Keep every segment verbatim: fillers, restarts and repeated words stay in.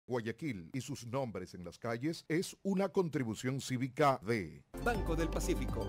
Guayaquil y sus nombres en las calles es una contribución cívica de Banco del Pacífico.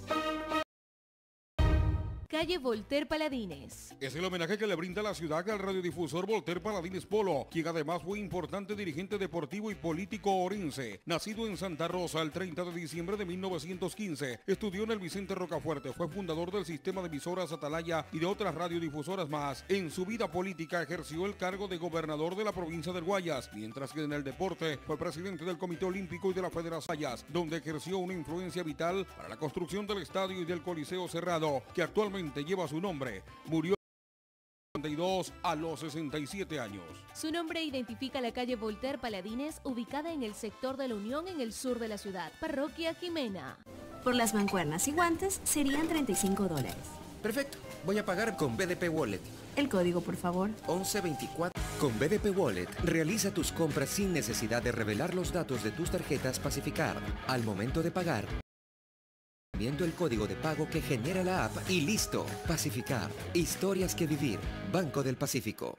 Calle Voltaire Paladines. Es el homenaje que le brinda la ciudad al radiodifusor Voltaire Paladines Polo, quien además fue importante dirigente deportivo y político orense. Nacido en Santa Rosa el treinta de diciembre de mil novecientos quince, estudió en el Vicente Rocafuerte, fue fundador del sistema de emisoras Atalaya y de otras radiodifusoras más. En su vida política ejerció el cargo de gobernador de la provincia del Guayas, mientras que en el deporte fue presidente del Comité Olímpico y de la Federación Guayas, donde ejerció una influencia vital para la construcción del estadio y del Coliseo Cerrado, que actualmente lleva su nombre. Murió a los sesenta y siete años. Su nombre identifica la calle Voltaire Paladines, ubicada en el sector de la Unión en el sur de la ciudad. Parroquia Jimena. Por las mancuernas y guantes serían treinta y cinco dólares. Perfecto, voy a pagar con B D P Wallet. El código, por favor. once veinticuatro. Con B D P Wallet, realiza tus compras sin necesidad de revelar los datos de tus tarjetas Pacificar. Al momento de pagar, viendo el código de pago que genera la app y listo. Pacificar. Historias que vivir. Banco del Pacífico.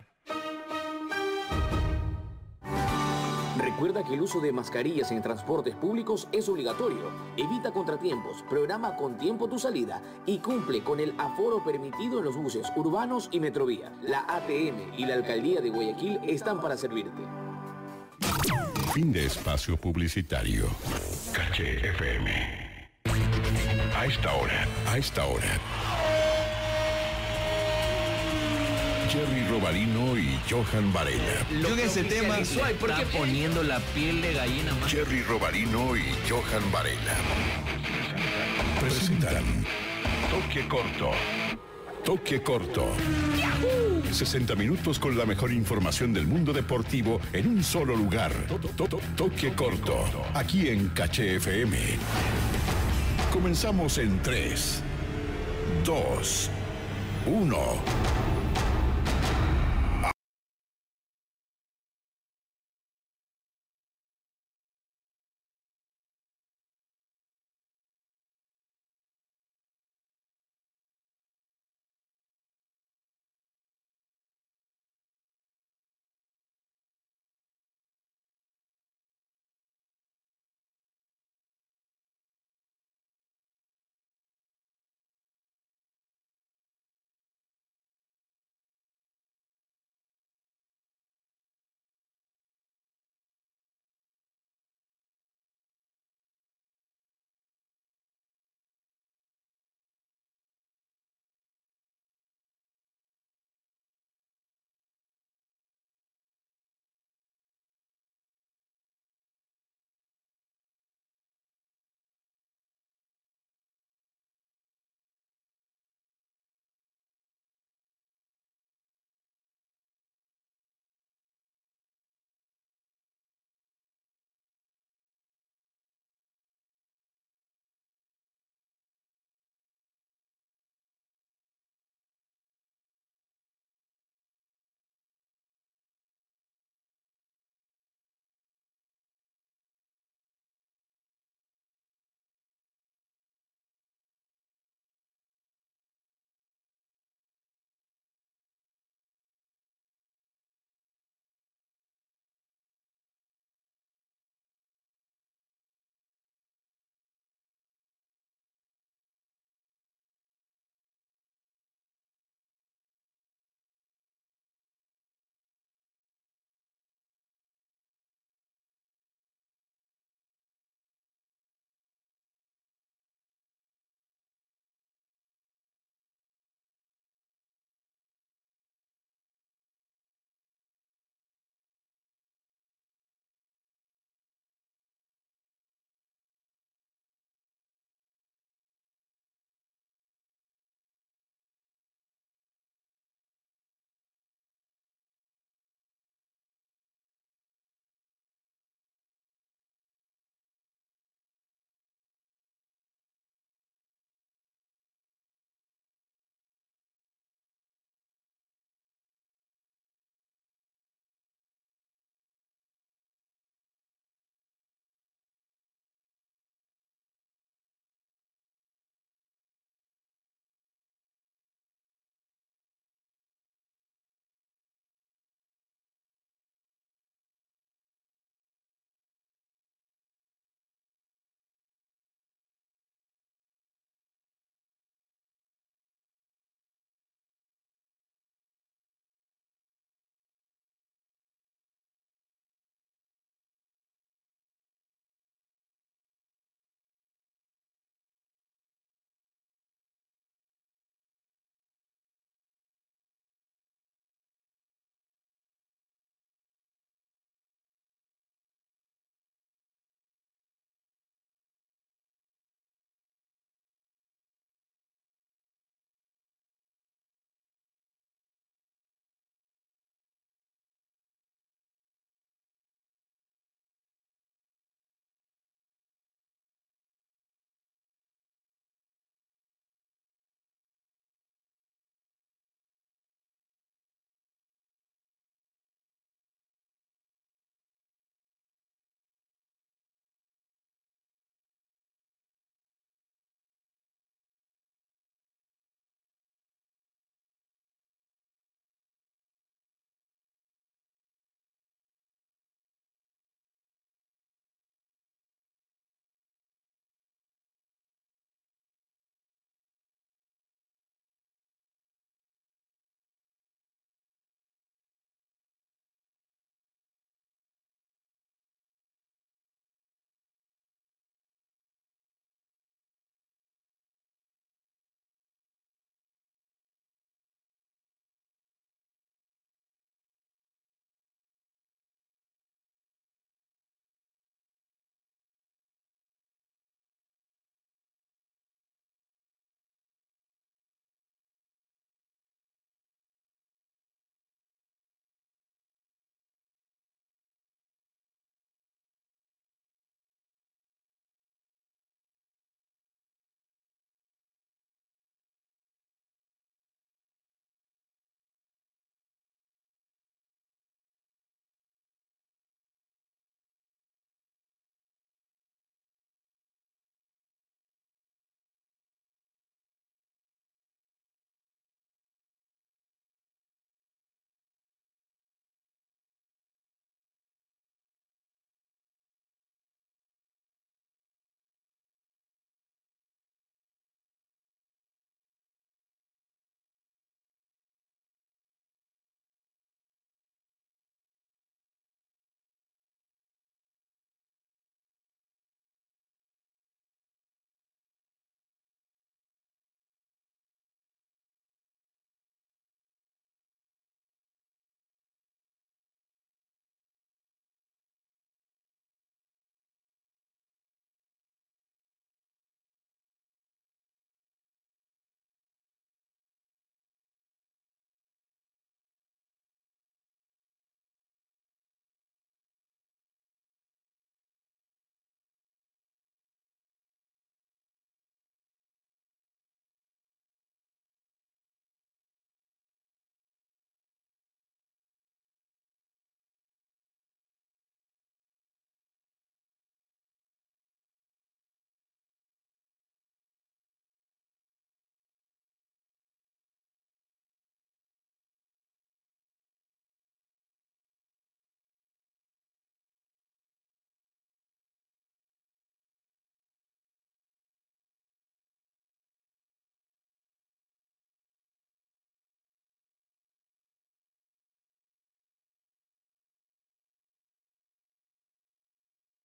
Recuerda que el uso de mascarillas en transportes públicos es obligatorio. Evita contratiempos, programa con tiempo tu salida y cumple con el aforo permitido en los buses urbanos y Metrovía. La A T M y la Alcaldía de Guayaquil están para servirte. Fin de espacio publicitario. Caché F M. A esta hora, a esta hora. Jerry Robalino y Johan Varela. Yo en ese tema, ¿por qué poniendo la piel de gallina más? Jerry Robalino y Johan Varela presentan Toque Corto. Toque Corto. ¡Yahoo! sesenta minutos con la mejor información del mundo deportivo en un solo lugar. Toque Corto. Aquí en Caché F M. Comenzamos en tres, dos, uno.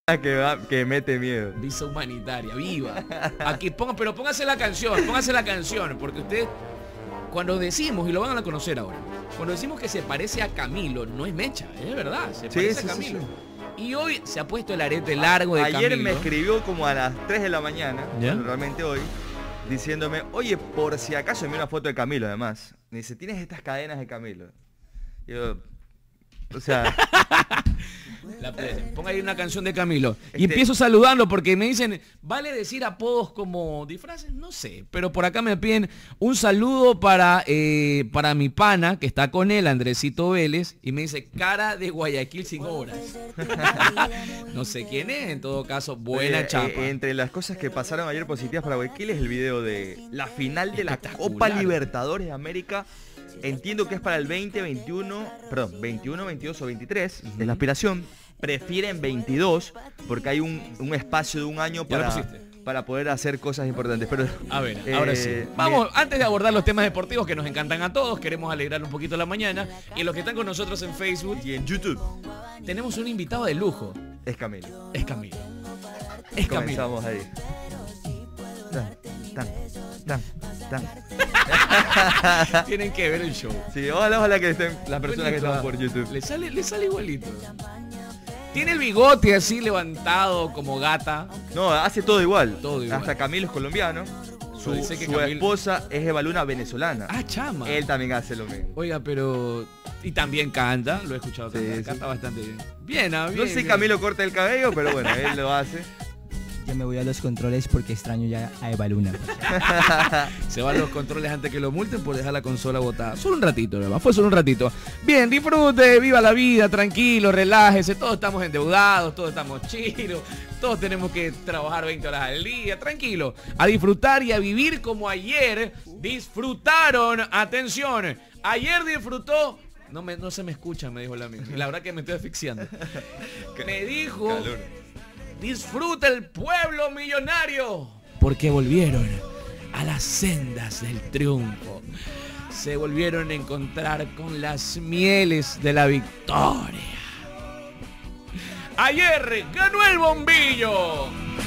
Que, va, que mete miedo. Visa humanitaria, viva. Aquí ponga, pero póngase la canción, póngase la canción, porque usted, cuando decimos, y lo van a conocer ahora, cuando decimos que se parece a Camilo, no es mecha, es verdad, se Sí, parece sí, a Camilo. sí, sí. Y hoy se ha puesto el arete largo de Ayer Camilo. me escribió como a las tres de la mañana, ¿Ya? bueno, realmente hoy, diciéndome, oye, por si acaso, envió una foto de Camilo además. Me dice, ¿tienes estas cadenas de Camilo? Y yo, o sea... La ponga ahí una canción de Camilo. Este... Y empiezo saludando porque me dicen, ¿vale decir apodos como disfraces? No sé, pero por acá me piden un saludo para, eh, para mi pana, que está con él, Andresito Vélez, y me dice, cara de Guayaquil sin obras. No sé quién es, en todo caso, buena eh, chapa. Eh, entre las cosas que pasaron ayer positivas para Guayaquil es el video de la final de la Copa Libertadores de América. Entiendo que es para el veinte, veintiuno, perdón, veintiuno, veintidós o veintitrés, uh-huh. Es la aspiración. Prefieren veintidós porque hay un, un espacio de un año para, para poder hacer cosas importantes. Pero a ver, eh, ahora sí. Vamos, bien. Antes de abordar los temas deportivos que nos encantan a todos, queremos alegrar un poquito la mañana. Y los que están con nosotros en Facebook y en YouTube, tenemos un invitado de lujo. Es Camilo. Es Camilo. Es Camilo. Comenzamos ahí. Tan, tan, tan, tan. Tienen que ver el show. Sí, ojalá, ojalá que estén las personas que están por YouTube. Le sale, le sale igualito. Tiene el bigote así levantado como gata. No, hace todo igual. Todo igual. Hasta Camilo es colombiano. Su, dice que su Camilo... esposa es Evaluna venezolana. Ah, chama. Él también hace lo mismo. Oiga, pero... Y también canta, lo he escuchado cantar. Sí, canta sí. bastante bien. Bien, ah, bien. No sé si Camilo corta el cabello, pero bueno, él lo hace. Yo me voy a los controles porque extraño ya a Evaluna. Se van los controles antes que lo multen por dejar la consola botada. Solo un ratito, ¿verdad? Fue solo un ratito. Bien, disfrute, viva la vida, tranquilo, relájese. Todos estamos endeudados, todos estamos chilos. Todos tenemos que trabajar veinte horas al día. Tranquilo. A disfrutar y a vivir como ayer disfrutaron. Atención. Ayer disfrutó... No, me, no se me escucha, me dijo la misma. La verdad que me estoy asfixiando. Me dijo... Calor. Disfruta el pueblo millonario. Porque volvieron a las sendas del triunfo. Se volvieron a encontrar con las mieles de la victoria. Ayer ganó el bombillo.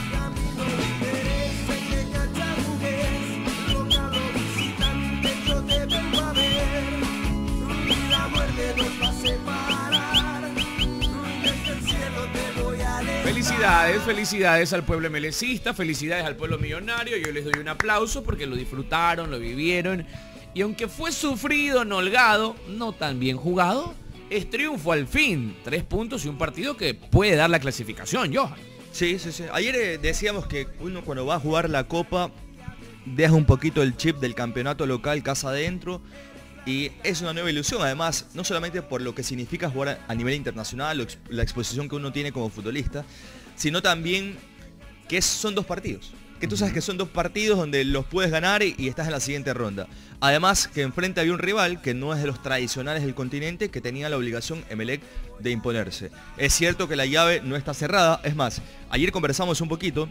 Felicidades, felicidades al pueblo melecista, felicidades al pueblo millonario. Yo les doy un aplauso porque lo disfrutaron, lo vivieron. Y aunque fue sufrido, no holgado, no tan bien jugado, es triunfo al fin. Tres puntos y un partido que puede dar la clasificación, Johan. Sí, sí, sí. Ayer eh, decíamos que uno cuando va a jugar la Copa deja un poquito el chip del campeonato local casa adentro. Y es una nueva ilusión, además, no solamente por lo que significa jugar a nivel internacional, la exposición que uno tiene como futbolista, sino también que son dos partidos. Que tú sabes que son dos partidos donde los puedes ganar y, y estás en la siguiente ronda. Además, que enfrente había un rival que no es de los tradicionales del continente, que tenía la obligación, Emelec, de imponerse. Es cierto que la llave no está cerrada, es más, ayer conversamos un poquito,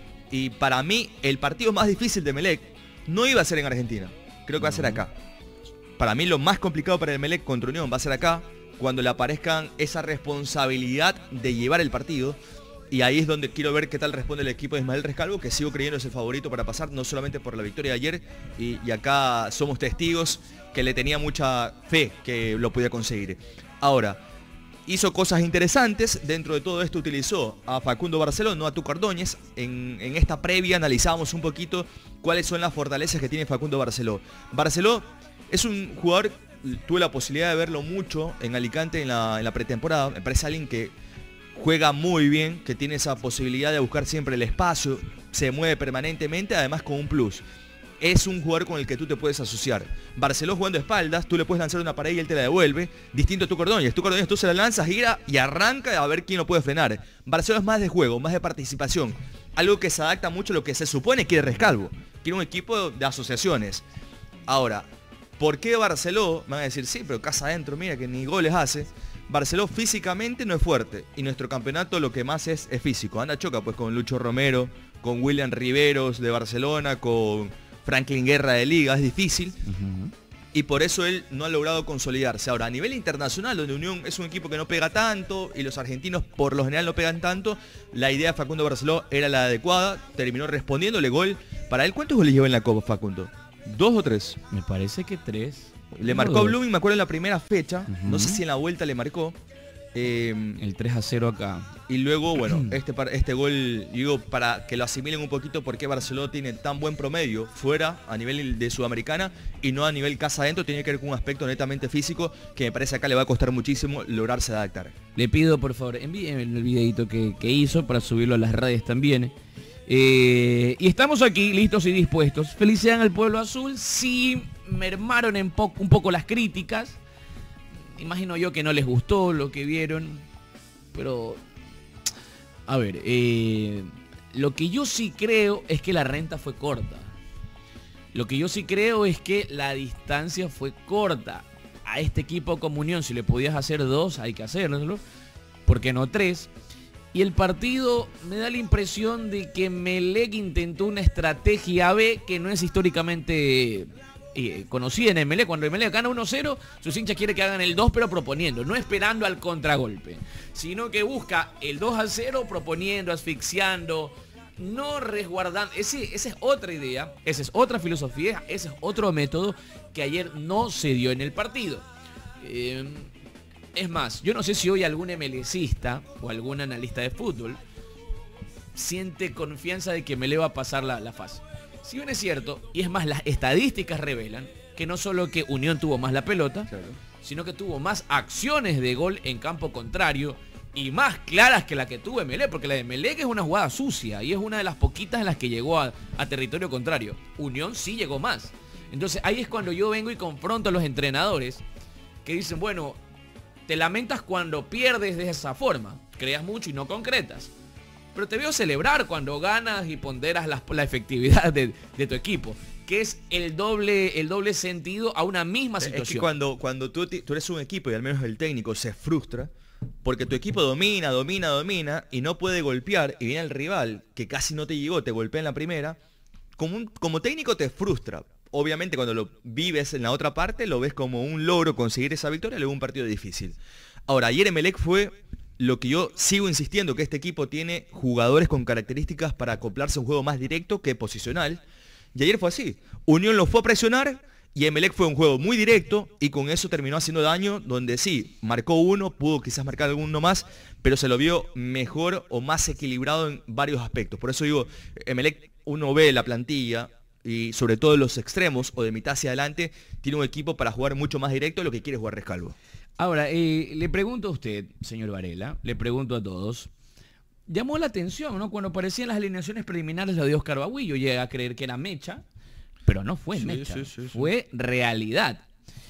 y para mí el partido más difícil de Emelec no iba a ser en Argentina, creo que va a ser acá. Para mí lo más complicado para el Emelec contra Unión va a ser acá, cuando le aparezcan esa responsabilidad de llevar el partido. Y ahí es donde quiero ver qué tal responde el equipo de Ismael Rescalvo, que sigo creyendo es el favorito para pasar, no solamente por la victoria de ayer, y, y acá somos testigos que le tenía mucha fe que lo podía conseguir. Ahora, hizo cosas interesantes, dentro de todo esto utilizó a Facundo Barceló, no a Tuco Ordóñez. En, en esta previa analizamos un poquito cuáles son las fortalezas que tiene Facundo Barceló. Barceló es un jugador, tuve la posibilidad de verlo mucho en Alicante en la, en la pretemporada. Me parece alguien que juega muy bien, que tiene esa posibilidad de buscar siempre el espacio, se mueve permanentemente, además con un plus. Es un jugador con el que tú te puedes asociar. Barceló jugando espaldas, tú le puedes lanzar una pared y él te la devuelve, distinto a Tuco Ordóñez. Tuco Ordóñez tú se la lanzas, gira y arranca a ver quién lo puede frenar. Barceló es más de juego, más de participación, algo que se adapta mucho a lo que se supone quiere Rescalvo. Quiere un equipo de asociaciones. Ahora, ¿por qué Barceló? Me van a decir, sí, pero casa adentro, mira que ni goles hace. Barceló físicamente no es fuerte y nuestro campeonato lo que más es es físico. Anda choca pues con Lucho Romero, con William Riveros de Barcelona, con Franklin Guerra de Liga, es difícil. Uh-huh. y por eso él no ha logrado consolidarse. Ahora, a nivel internacional, donde Unión es un equipo que no pega tanto y los argentinos por lo general no pegan tanto, la idea de Facundo Barceló era la adecuada, terminó respondiéndole gol. Para él, ¿cuántos goles lleva en la Copa, Facundo? ¿Dos o tres? Me parece que tres. Le marcó a Blooming, me acuerdo en la primera fecha, uh-huh. no sé si en la vuelta le marcó. Eh, el tres a cero acá. Y luego, bueno, este, este gol, digo, para que lo asimilen un poquito por qué Barcelona tiene tan buen promedio fuera a nivel de Sudamericana y no a nivel casa adentro, tiene que ver con un aspecto netamente físico que me parece acá le va a costar muchísimo lograrse adaptar. Le pido, por favor, envíenme el videito que, que hizo para subirlo a las redes también. Eh, y estamos aquí listos y dispuestos. Felicidad al pueblo azul. Sí mermaron en po un poco las críticas. Imagino yo que no les gustó lo que vieron, pero a ver, eh, lo que yo sí creo es que la renta fue corta. Lo que yo sí creo es que la distancia fue corta. A este equipo como Unión, si le podías hacer dos, hay que hacerlo. ¿Por qué no tres? Y el partido me da la impresión de que Emelec intentó una estrategia B que no es históricamente eh, conocida en Emelec. Cuando Emelec gana uno cero, sus hinchas quieren que hagan el dos, pero proponiendo, no esperando al contragolpe, sino que busca el dos a cero proponiendo, asfixiando, no resguardando. Ese, esa es otra idea, esa es otra filosofía, ese es otro método que ayer no se dio en el partido. Eh, Es más, yo no sé si hoy algún emelecista o algún analista de fútbol siente confianza de que Emelec va a pasar la, la fase. Si bien es cierto, y es más, las estadísticas revelan que no solo que Unión tuvo más la pelota, claro, sino que tuvo más acciones de gol en campo contrario y más claras que la que tuvo Emelec, porque la de Emelec es una jugada sucia y es una de las poquitas en las que llegó a, a territorio contrario. Unión sí llegó más. Entonces ahí es cuando yo vengo y confronto a los entrenadores que dicen, bueno, te lamentas cuando pierdes de esa forma, creas mucho y no concretas. Pero te veo celebrar cuando ganas y ponderas la, la efectividad de, de tu equipo, que es el doble, el doble sentido a una misma situación. Es que cuando, cuando tú, tú eres un equipo y al menos el técnico se frustra, porque tu equipo domina, domina, domina y no puede golpear y viene el rival que casi no te llegó, te golpea en la primera, como, un, como técnico te frustra. Obviamente cuando lo vives en la otra parte lo ves como un logro conseguir esa victoria, luego un partido difícil. Ahora, ayer Emelec fue lo que yo sigo insistiendo, que este equipo tiene jugadores con características para acoplarse a un juego más directo que posicional. Y ayer fue así. Unión lo fue a presionar y Emelec fue un juego muy directo y con eso terminó haciendo daño, donde sí, marcó uno, pudo quizás marcar alguno más, pero se lo vio mejor o más equilibrado en varios aspectos. Por eso digo, Emelec, uno ve la plantilla y sobre todo los extremos o de mitad hacia adelante, tiene un equipo para jugar mucho más directo de lo que quiere jugar Rescalvo. Ahora, eh, le pregunto a usted, señor Varela, le pregunto a todos, llamó la atención, ¿no? Cuando aparecían las alineaciones preliminares lo de Oscar Bagüí, yo llegué a creer que era mecha, pero no fue sí, mecha, sí, sí, sí. fue realidad.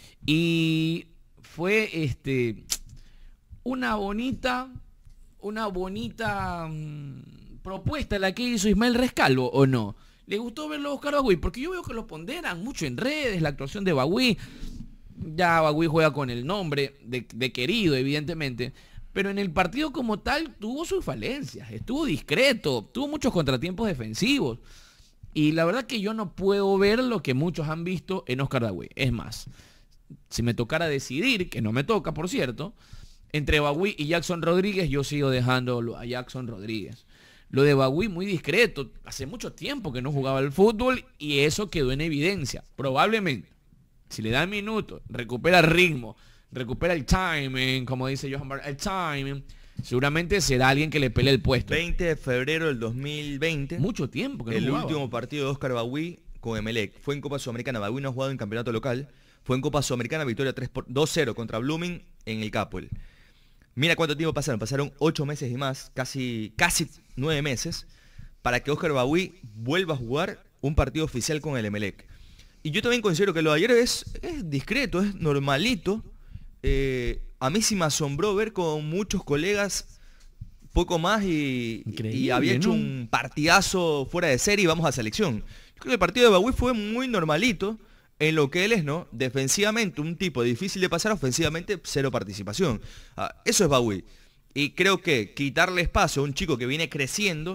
Y fue este una bonita, una bonita mmm, propuesta la que hizo Ismael Rescalvo, ¿o no? ¿Le gustó verlo a Oscar Bagüí? Porque yo veo que lo ponderan mucho en redes, la actuación de Bagüí. Ya Bagüí juega con el nombre de, de querido, evidentemente. Pero en el partido como tal tuvo sus falencias. Estuvo discreto, tuvo muchos contratiempos defensivos. Y la verdad que yo no puedo ver lo que muchos han visto en Oscar Bagüí. Es más, si me tocara decidir, que no me toca, por cierto, entre Bagüí y Jackson Rodríguez, yo sigo dejándolo a Jackson Rodríguez. Lo de Bagüí muy discreto, hace mucho tiempo que no jugaba al fútbol y eso quedó en evidencia. Probablemente, si le dan minutos, recupera el ritmo, recupera el timing, como dice Johan Bar, el timing, seguramente será alguien que le pelee el puesto. veinte de febrero del dos mil veinte. Mucho tiempo que no el jugaba. Último partido de Oscar Bagüí con Emelec. Fue en Copa Sudamericana, Bagüí no ha jugado en campeonato local. Fue en Copa Sudamericana, victoria dos cero contra Blooming en el Capoel. Mira cuánto tiempo pasaron, pasaron ocho meses y más, casi, casi nueve meses, para que Oscar Bagüí vuelva a jugar un partido oficial con el Emelec. Y yo también considero que lo de ayer es, es discreto, es normalito. Eh, a mí sí me asombró ver con muchos colegas poco más y, y había hecho ¿no? un partidazo fuera de serie y vamos a selección. Yo creo que el partido de Bagüí fue muy normalito. En lo que él es, ¿no? Defensivamente, un tipo difícil de pasar, ofensivamente, cero participación. Ah, eso es Bagüí. Y creo que quitarle espacio a un chico que viene creciendo,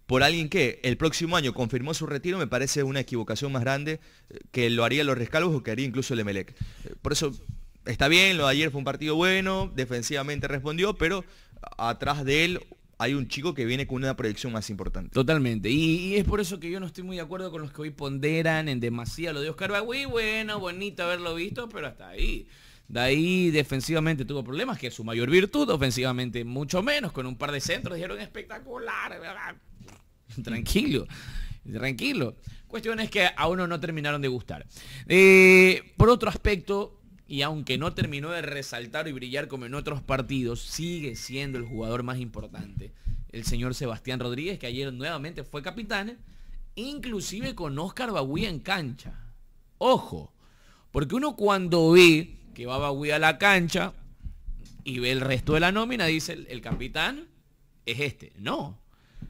por alguien que el próximo año confirmó su retiro, me parece una equivocación más grande que lo haría los Rescalvos o que haría incluso el Emelec. Por eso está bien, lo de ayer fue un partido bueno, defensivamente respondió, pero atrás de él hay un chico que viene con una proyección más importante. Totalmente. Y, y es por eso que yo no estoy muy de acuerdo con los que hoy ponderan en demasía lo de Oscar Bagüí. Bueno, bonito haberlo visto, pero hasta ahí. De ahí defensivamente tuvo problemas, que es su mayor virtud, ofensivamente mucho menos, con un par de centros, dijeron espectacular. Tranquilo, tranquilo. Cuestiones que a uno no terminaron de gustar. Eh, por otro aspecto, y aunque no terminó de resaltar y brillar como en otros partidos, sigue siendo el jugador más importante, el señor Sebastián Rodríguez, que ayer nuevamente fue capitán, inclusive con Oscar Bagüí en cancha. Ojo, porque uno cuando ve que va Bagüí a la cancha y ve el resto de la nómina, dice, el, el capitán es este. No.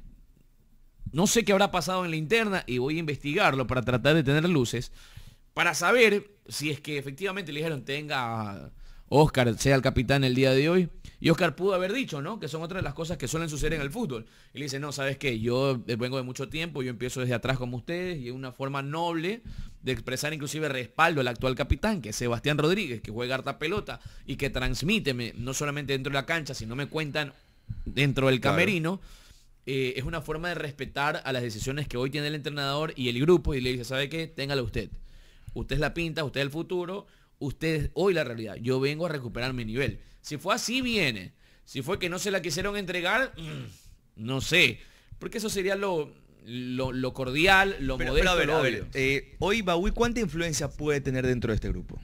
No sé qué habrá pasado en la interna y voy a investigarlo para tratar de tener luces, para saber si es que efectivamente le dijeron, tenga Oscar, sea el capitán el día de hoy. Y Oscar pudo haber dicho, ¿no? Que son otras de las cosas que suelen suceder en el fútbol. Y le dice, no, ¿sabes qué? Yo vengo de mucho tiempo, yo empiezo desde atrás como ustedes, y es una forma noble de expresar inclusive respaldo al actual capitán, que es Sebastián Rodríguez, que juega harta pelota y que transmite, no solamente dentro de la cancha, sino me cuentan dentro del camerino. Claro. Eh, es una forma de respetar a las decisiones que hoy tiene el entrenador y el grupo, y le dice, ¿sabe qué? Téngala usted. Usted es la pinta, usted es el futuro, usted es hoy la realidad. Yo vengo a recuperar mi nivel. Si fue así, viene. Si fue que no se la quisieron entregar, mmm, no sé. Porque eso sería lo, lo, lo cordial, lo pero, modesto, pero a ver, lo a ver, eh, hoy Bagüí, ¿cuánta influencia puede tener dentro de este grupo?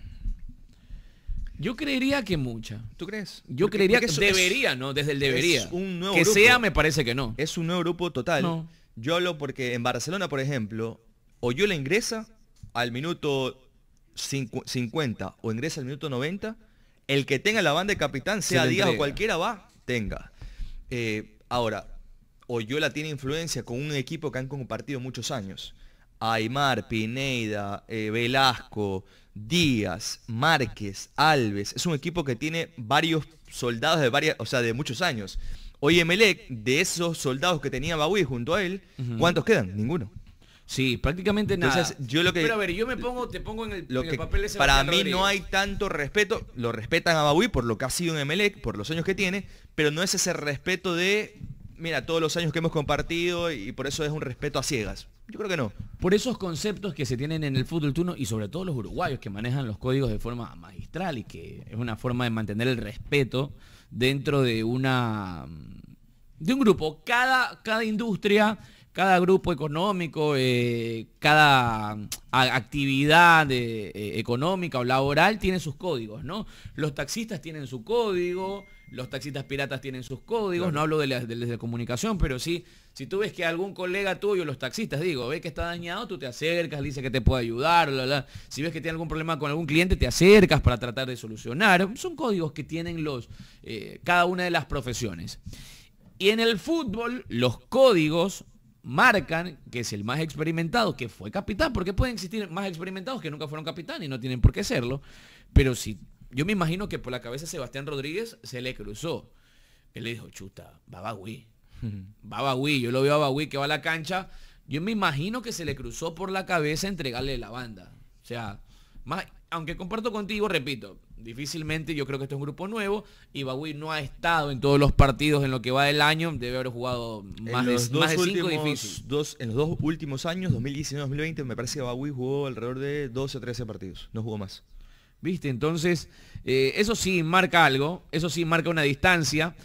Yo creería que mucha. ¿Tú crees? Yo porque, creería porque que debería, ¿no? Desde el debería. Es un nuevo que grupo. sea, me parece que no. Es un nuevo grupo total. No. Yo hablo porque en Barcelona, por ejemplo, o yo le ingresa al minuto cincuenta o ingresa al minuto noventa, el que tenga la banda de capitán, sea Díaz o cualquiera, va, tenga. Eh, ahora, Oyola tiene influencia con un equipo que han compartido muchos años. Aymar, Pineda, eh, Velasco, Díaz, Márquez, Alves. Es un equipo que tiene varios soldados de varias, o sea, de muchos años. Hoy Emelec, de esos soldados que tenía Bagüí junto a él, uh-huh. ¿cuántos quedan? Ninguno. Sí, prácticamente nada. Entonces, yo lo que, pero a ver, yo me pongo, te pongo en el, lo en que el papel de Sebastián para mí Rodríguez. No hay tanto respeto, lo respetan a Bagüí por lo que ha sido en Emelec, por los años que tiene, pero no es ese respeto de, mira, todos los años que hemos compartido y por eso es un respeto a ciegas. Yo creo que no. Por esos conceptos que se tienen en el fútbol turno y sobre todo los uruguayos que manejan los códigos de forma magistral y que es una forma de mantener el respeto dentro de una de un grupo. Cada, cada industria, cada grupo económico, eh, cada actividad de, eh, económica o laboral tiene sus códigos, ¿no? Los taxistas tienen su código, los taxistas piratas tienen sus códigos, claro. No hablo de la, de, de la comunicación, pero sí, si tú ves que algún colega tuyo, los taxistas, digo, ves que está dañado, tú te acercas, le dices que te puede ayudar, bla, bla. Si ves que tiene algún problema con algún cliente, te acercas para tratar de solucionar. Son códigos que tienen los eh, cada una de las profesiones. Y en el fútbol, los códigos marcan que es el más experimentado, que fue capitán, porque pueden existir más experimentados que nunca fueron capitán y no tienen por qué serlo, pero si yo me imagino que por la cabeza de Sebastián Rodríguez se le cruzó. Él le dijo, chuta, va Bagüí. Va Bagüí, yo lo veo a Bagüí que va a la cancha, yo me imagino que se le cruzó por la cabeza entregarle la banda. O sea, más, aunque comparto contigo, repito, difícilmente yo creo que este es un grupo nuevo y Bagüí no ha estado en todos los partidos en lo que va del año, debe haber jugado más de, más de cinco difíciles. Dos, en los dos últimos años, dos mil diecinueve dos mil veinte, me parece que Bagüí jugó alrededor de doce o trece partidos, no jugó más. ¿Viste? Entonces, eh, eso sí marca algo, eso sí marca una distancia,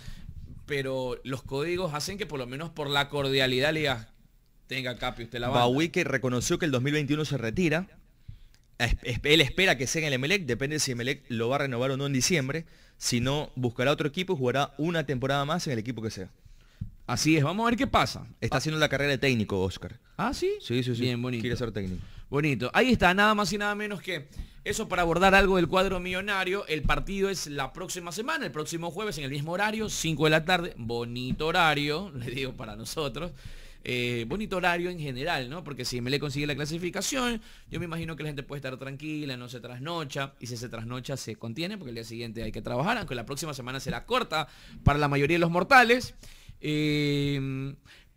pero los códigos hacen que por lo menos por la cordialidad le digas, tenga Capi usted la banda. Bagüí que reconoció que el dos mil veintiuno se retira, él espera que sea en el Emelec, depende si Emelec lo va a renovar o no en diciembre, si no buscará otro equipo y jugará una temporada más en el equipo que sea. Así es, vamos a ver qué pasa. Está haciendo la carrera de técnico, Oscar. ¿Ah, sí? Sí, sí, sí. Bien, bonito. Quiere ser técnico. Bonito. Ahí está, nada más y nada menos que eso para abordar algo del cuadro millonario. El partido es la próxima semana, el próximo jueves en el mismo horario, cinco de la tarde. Bonito horario, le digo para nosotros. Eh, bonito horario en general, ¿no? Porque si me le consigue la clasificación, yo me imagino que la gente puede estar tranquila, no se trasnocha, y si se trasnocha se contiene, porque el día siguiente hay que trabajar, aunque la próxima semana será corta para la mayoría de los mortales. Eh,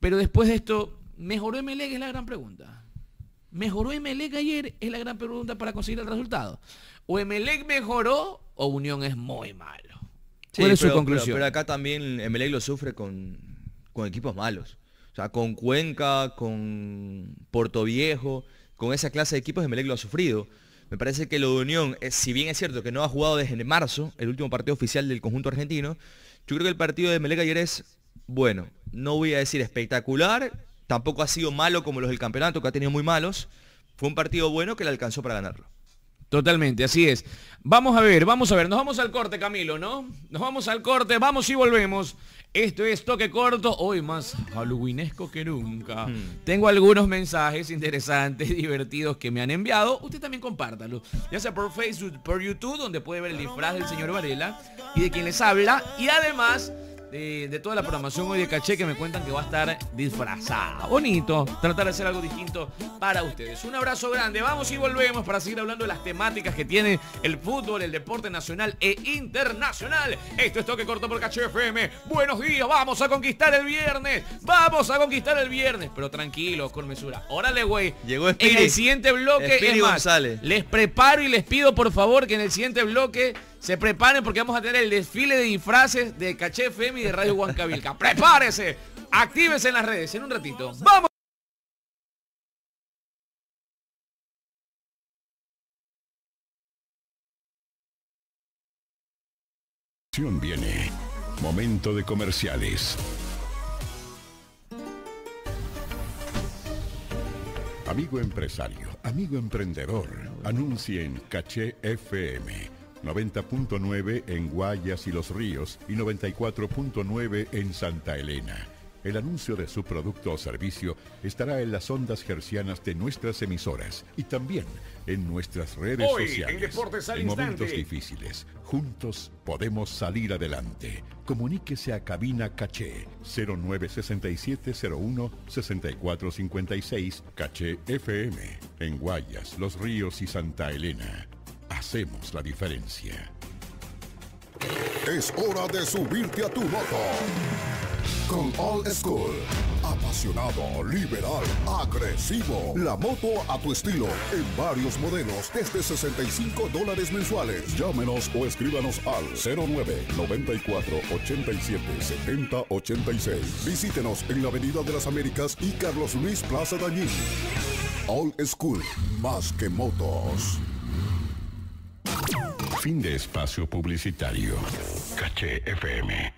Pero después de esto, ¿mejoró Emelec? Es la gran pregunta. ¿Mejoró Emelec ayer? Es la gran pregunta para conseguir el resultado. O Emelec mejoró o Unión es muy malo. Sí, ¿Cuál es pero, su conclusión? Pero, pero acá también Emelec lo sufre con, con equipos malos. O sea, con Cuenca, con Portoviejo, con esa clase de equipos Emelec lo ha sufrido. Me parece que lo de Unión, eh, si bien es cierto que no ha jugado desde marzo, el último partido oficial del conjunto argentino, yo creo que el partido de Emelec ayer es, bueno, no voy a decir espectacular, tampoco ha sido malo como los del campeonato, que ha tenido muy malos. Fue un partido bueno que le alcanzó para ganarlo. Totalmente, así es. Vamos a ver, vamos a ver. Nos vamos al corte, Camilo, ¿no? Nos vamos al corte, vamos y volvemos. Esto es Toque Corto, hoy más halloweenesco que nunca. Hmm. Tengo algunos mensajes interesantes, divertidos que me han enviado. Usted también compártalo. Ya sea por Facebook, por YouTube, donde puede ver el disfraz del señor Varela y de quien les habla. Y además de, de toda la programación hoy de Caché, que me cuentan que va a estar disfrazada. Bonito, tratar de hacer algo distinto para ustedes. Un abrazo grande, vamos y volvemos para seguir hablando de las temáticas que tiene el fútbol, el deporte nacional e internacional. Esto es Toque Corto por Caché F M. Buenos días, vamos a conquistar el viernes. Vamos a conquistar el viernes, pero tranquilos, con mesura. Órale, güey. Llegó Espiri. En el siguiente bloque, Espiri es más, González. les preparo y les pido por favor que en el siguiente bloque se preparen porque vamos a tener el desfile de disfraces de Caché F M y de Radio Huancavilca. ¡Prepárese! Actívense en las redes en un ratito. ¡Vamos! Viene. Momento de comerciales. Amigo empresario, amigo emprendedor, anuncie en Caché F M. noventa punto nueve en Guayas y Los Ríos y noventa y cuatro punto nueve en Santa Elena. El anuncio de su producto o servicio estará en las ondas hercianas de nuestras emisoras y también en nuestras redes Hoy, sociales. en Deportes al En momentos Instante. difíciles, juntos podemos salir adelante. Comuníquese a Cabina Caché cero nueve seis siete cero uno seis cuatro cinco seis. Caché F M en Guayas, Los Ríos y Santa Elena. Hacemos la diferencia. Es hora de subirte a tu moto. Con All School. Apasionado, liberal, agresivo. La moto a tu estilo. En varios modelos. Desde sesenta y cinco dólares mensuales. Llámenos o escríbanos al cero nueve noventa y cuatro ochenta y siete setenta ochenta y seis. Visítenos en la Avenida de las Américas y Carlos Luis Plaza Dañín. All School. Más que motos. Fin de espacio publicitario. Caché F M.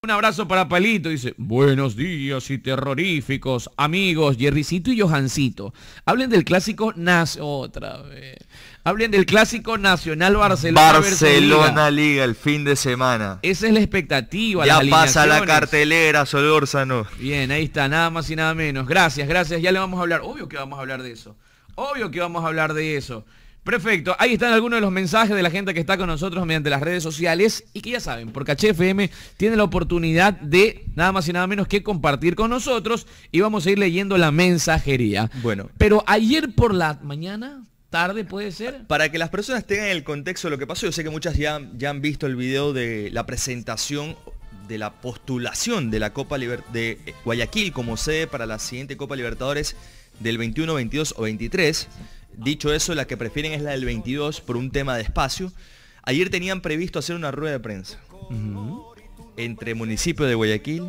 Un abrazo para Palito, dice, buenos días y terroríficos amigos, Jerrycito y Johancito. Hablen del clásico Nas... Otra vez. Hablen del clásico Nacional Barcelona. Barcelona Liga. Liga el fin de semana. Esa es la expectativa. Ya pasa la cartelera, Solórzano. Bien, ahí está, nada más y nada menos. Gracias, gracias. Ya le vamos a hablar. Obvio que vamos a hablar de eso. Obvio que vamos a hablar de eso. Perfecto, ahí están algunos de los mensajes de la gente que está con nosotros mediante las redes sociales y que ya saben, porque H F M tiene la oportunidad de nada más y nada menos que compartir con nosotros y vamos a ir leyendo la mensajería. Bueno. Pero ayer por la mañana, tarde puede ser. Para que las personas tengan el contexto de lo que pasó, yo sé que muchas ya, ya han visto el video de la presentación de la postulación de la Copa Liber- de Guayaquil como sede para la siguiente Copa Libertadores del veintiuno, veintidós o veintitrés. Dicho eso, la que prefieren es la del veintidós por un tema de espacio. Ayer tenían previsto hacer una rueda de prensa uh-huh. entre municipio de Guayaquil,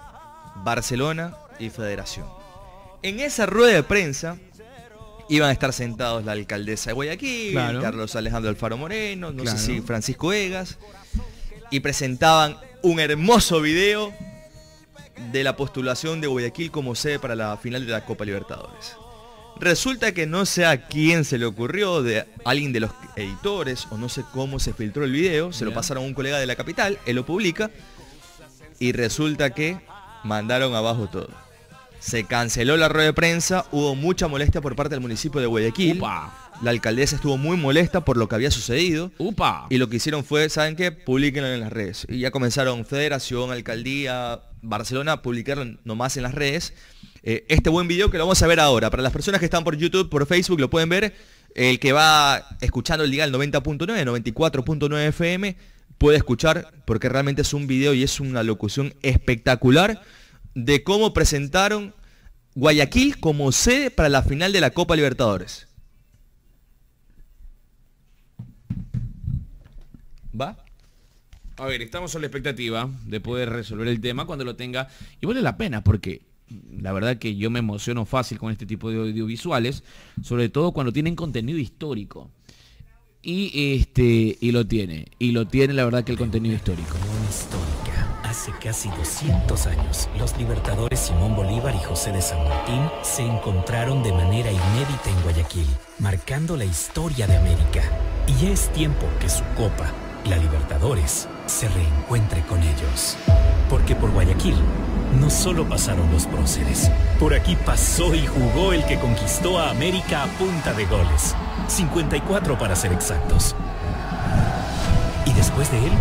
Barcelona y Federación. En esa rueda de prensa iban a estar sentados la alcaldesa de Guayaquil, claro. Carlos Alejandro Alfaro Moreno, no claro. sé si Francisco Egas, y presentaban un hermoso video de la postulación de Guayaquil como sede para la final de la Copa Libertadores. Resulta que no sé a quién se le ocurrió, de alguien de los editores, o no sé cómo se filtró el video, se lo pasaron a un colega de la capital, él lo publica, y resulta que mandaron abajo todo. Se canceló la rueda de prensa, hubo mucha molestia por parte del municipio de Guayaquil. Upa. La alcaldesa estuvo muy molesta por lo que había sucedido. Upa. Y lo que hicieron fue, ¿saben qué? Publíquenlo en las redes. Y ya comenzaron Federación, Alcaldía, Barcelona a publicarlo nomás en las redes. Eh, este buen video que lo vamos a ver ahora. Para las personas que están por YouTube, por Facebook, lo pueden ver. El que va escuchando el dial noventa punto nueve, noventa y cuatro punto nueve F M, puede escuchar porque realmente es un video y es una locución espectacular de cómo presentaron Guayaquil como sede para la final de la Copa Libertadores. ¿Va? A ver, estamos a la expectativa de poder resolver el tema cuando lo tenga. Y vale la pena porque la verdad que yo me emociono fácil con este tipo de audiovisuales, sobre todo cuando tienen contenido histórico. Y este y lo tiene, y lo tiene la verdad que el contenido histórico. Histórica. Hace casi doscientos años, los libertadores Simón Bolívar y José de San Martín se encontraron de manera inédita en Guayaquil, marcando la historia de América. Y ya es tiempo que su copa, la Libertadores, se reencuentre con ellos. Porque por Guayaquil no solo pasaron los próceres, por aquí pasó y jugó el que conquistó a América a punta de goles, cincuenta y cuatro para ser exactos. Y después de él,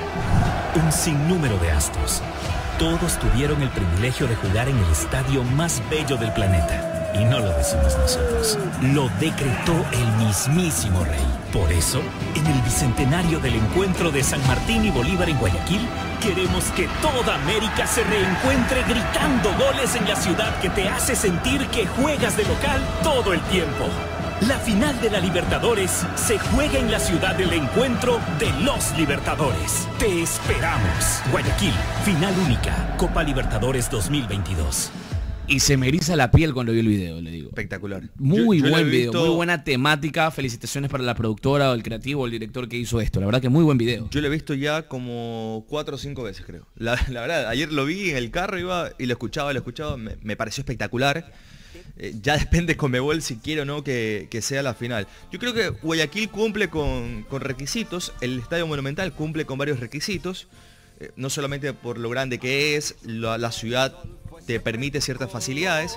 un sinnúmero de astros. Todos tuvieron el privilegio de jugar en el estadio más bello del planeta. Y no lo decimos nosotros, lo decretó el mismísimo rey. Por eso, en el bicentenario del encuentro de San Martín y Bolívar en Guayaquil, queremos que toda América se reencuentre gritando goles en la ciudad que te hace sentir que juegas de local todo el tiempo. La final de la Libertadores se juega en la ciudad del encuentro de los Libertadores. Te esperamos. Guayaquil, final única, Copa Libertadores dos mil veintidós. Y se me eriza la piel cuando vi el video, le digo. Espectacular. Muy yo, yo buen visto... video, muy buena temática. Felicitaciones para la productora o el creativo o el director que hizo esto. La verdad que muy buen video. Yo lo he visto ya como cuatro o cinco veces, creo. La, la verdad, ayer lo vi en el carro, iba y lo escuchaba, lo escuchaba. Me, me pareció espectacular. Eh, ya depende Conmebol si quiere o no que, que sea la final. Yo creo que Guayaquil cumple con, con requisitos. El Estadio Monumental cumple con varios requisitos. Eh, no solamente por lo grande que es, la, la ciudad te permite ciertas facilidades.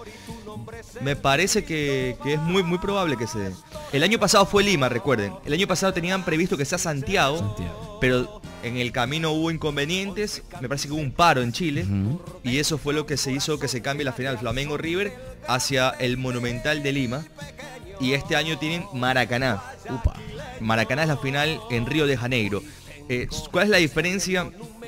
Me parece que, que es muy muy probable que se dé. El año pasado fue Lima, recuerden. El año pasado tenían previsto que sea Santiago, Santiago. pero en el camino hubo inconvenientes. Me parece que hubo un paro en Chile. Uh-huh. Y eso fue lo que se hizo que se cambie la final Flamengo River hacia el Monumental de Lima. Y este año tienen Maracaná. Upa. Maracaná es la final en Río de Janeiro. Eh, ¿Cuál es la diferencia?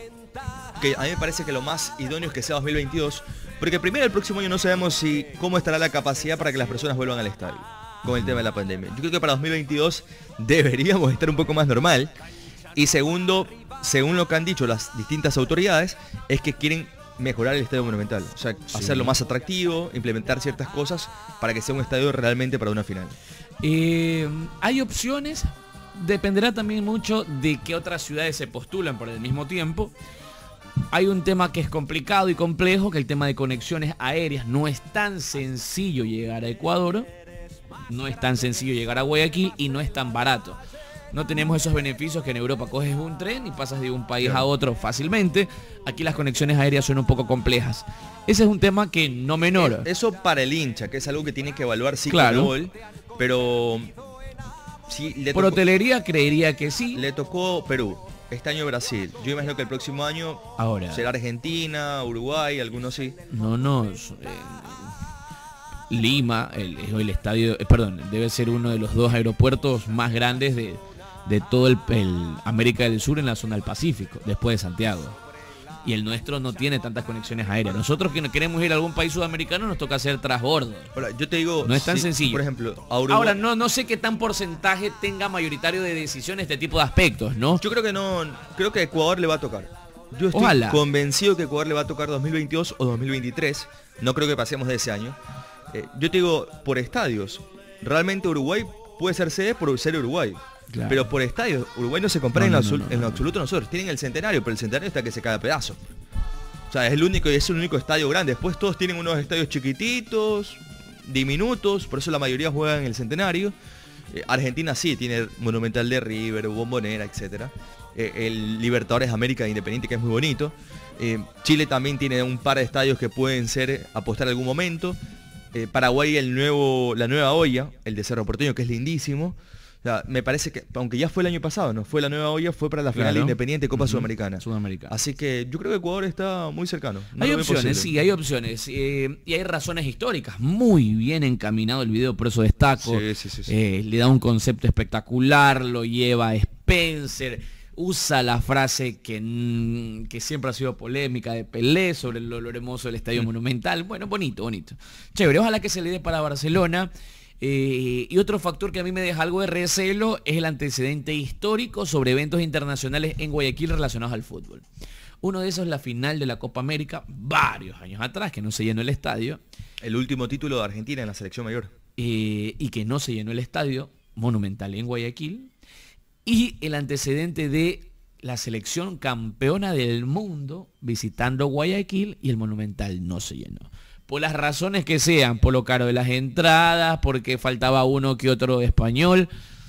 Que a mí me parece que lo más idóneo es que sea dos mil veintidós. Porque primero el próximo año no sabemos si cómo estará la capacidad para que las personas vuelvan al estadio con el tema de la pandemia. Yo creo que para dos mil veintidós deberíamos estar un poco más normal. Y segundo, según lo que han dicho las distintas autoridades, es que quieren mejorar el estadio Monumental. O sea, sí. hacerlo más atractivo, implementar ciertas cosas para que sea un estadio realmente para una final. Eh, hay opciones, dependerá también mucho de qué otras ciudades se postulan por el mismo tiempo. hay un tema que es complicado y complejo, que el tema de conexiones aéreas. No es tan sencillo llegar a Ecuador, no es tan sencillo llegar a Guayaquil y no es tan barato. No tenemos esos beneficios que en Europa coges un tren y pasas de un país a otro fácilmente. Aquí las conexiones aéreas son un poco complejas. Ese es un tema que no menor. Eso para el hincha, que es algo que tiene que evaluar sí claro. con gol, pero sí, le por tocó, hotelería creería que sí. Le tocó Perú, este año Brasil. Yo imagino que el próximo año Ahora, será Argentina, Uruguay, algunos sí. No, no. Eh, Lima, el, el estadio, eh, perdón, debe ser uno de los dos aeropuertos más grandes de, de todo el, el América del Sur en la zona del Pacífico, después de Santiago. Y el nuestro no tiene tantas conexiones aéreas. Nosotros que queremos ir a algún país sudamericano nos toca hacer transbordo. Ahora, yo te digo, no es tan sí, sencillo. Por ejemplo, a Uruguay... Ahora no, no sé qué tan porcentaje tenga mayoritario de decisión este tipo de aspectos, ¿no? Yo creo que no, creo que a Ecuador le va a tocar. Yo estoy Ojalá. convencido que a Ecuador le va a tocar dos mil veintidós o dos mil veintitrés. No creo que pasemos de ese año. Eh, yo te digo, por estadios, realmente Uruguay puede ser sede por ser Uruguay. Claro. Pero por estadios, Uruguay no se compara no, en, no, lo, no, no, en lo no. absoluto nosotros. Tienen el Centenario, pero el Centenario está que se cae a pedazos. O sea, es el único es el único estadio grande. Después todos tienen unos estadios chiquititos, diminutos, por eso la mayoría juega en el Centenario. Eh, Argentina sí, tiene Monumental de River, Bombonera, etcétera. Eh, el Libertadores América de Independiente, que es muy bonito. Eh, Chile también tiene un par de estadios que pueden ser apostar en algún momento. Eh, Paraguay el nuevo, la nueva olla, el de Cerro Porteño, que es lindísimo. O sea, me parece que, aunque ya fue el año pasado, no fue la nueva olla, fue para la final claro. de Independiente Copa uh-huh. Sudamericana. Sudamericana. Así que yo creo que Ecuador está muy cercano. No hay lo veo opciones, posible. sí, hay opciones. Eh, y hay razones históricas. Muy bien encaminado el video, por eso destaco. Sí, sí, sí, sí. Eh, le da un concepto espectacular, lo lleva a Spencer. Usa la frase que, que siempre ha sido polémica de Pelé sobre lo, lo hermoso del Estadio mm. Monumental. Bueno, bonito, bonito. Chévere, ojalá que se le dé para Barcelona. Eh, y otro factor que a mí me deja algo de recelo es el antecedente histórico sobre eventos internacionales en Guayaquil relacionados al fútbol. Uno de esos es la final de la Copa América, varios años atrás, que no se llenó el estadio. El último título de Argentina en la selección mayor. Eh, y que no se llenó el estadio Monumental en Guayaquil. Y el antecedente de la selección campeona del mundo visitando Guayaquil y el Monumental no se llenó. Por las razones que sean, por lo caro de las entradas, porque faltaba uno que otro español.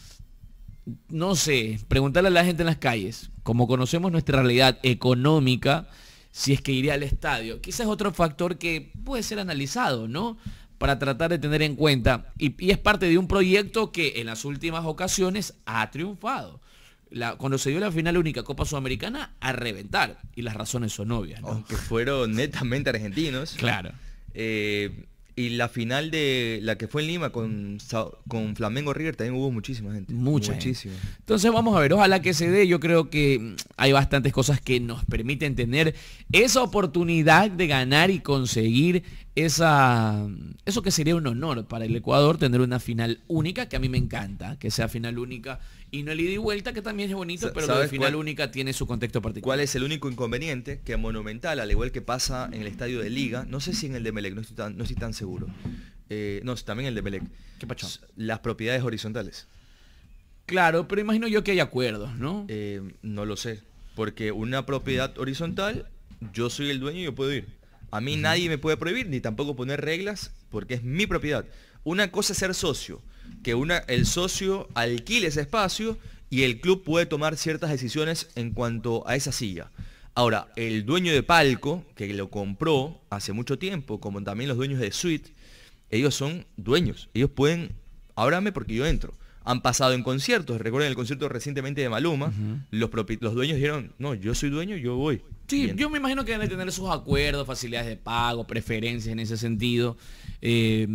No sé, preguntarle a la gente en las calles, como conocemos nuestra realidad económica, si es que iría al estadio. Quizás otro factor que puede ser analizado, ¿no? Para tratar de tener en cuenta, y, y es parte de un proyecto que en las últimas ocasiones ha triunfado. La, cuando se dio la final única Copa Sudamericana, a reventar, y las razones son obvias, ¿no? Aunque fueron netamente argentinos. Claro. Eh, y la final de la que fue en Lima con, con Flamengo River también hubo muchísima gente. Mucha Muchísima. gente. Entonces vamos a ver, ojalá que se dé. Yo creo que hay bastantes cosas que nos permiten tener esa oportunidad de ganar y conseguir esa, eso que sería un honor para el Ecuador, tener una final única, que a mí me encanta, que sea final única y no el ida y vuelta, que también es bonito, pero lo de final cuál, única tiene su contexto particular. ¿Cuál es el único inconveniente? Que Monumental, al igual que pasa en el estadio de Liga, no sé si en el de Melec, no estoy tan, no estoy tan seguro. Eh, no, también el de Melec. ¿Qué pachón? Las propiedades horizontales. Claro, pero imagino yo que hay acuerdos, ¿no? Eh, no lo sé, porque una propiedad horizontal, yo soy el dueño y yo puedo ir. A mí uh-huh. nadie me puede prohibir, ni tampoco poner reglas, porque es mi propiedad. Una cosa es ser socio, que una, el socio alquile ese espacio y el club puede tomar ciertas decisiones en cuanto a esa silla. Ahora, el dueño de palco, que lo compró hace mucho tiempo, como también los dueños de suite, ellos son dueños. Ellos pueden, ábrame porque yo entro. Han pasado en conciertos, recuerden el concierto recientemente de Maluma, uh-huh. los, los dueños dijeron, no, yo soy dueño, yo voy. Sí, bien. Yo me imagino que deben tener sus acuerdos, facilidades de pago, preferencias en ese sentido, eh,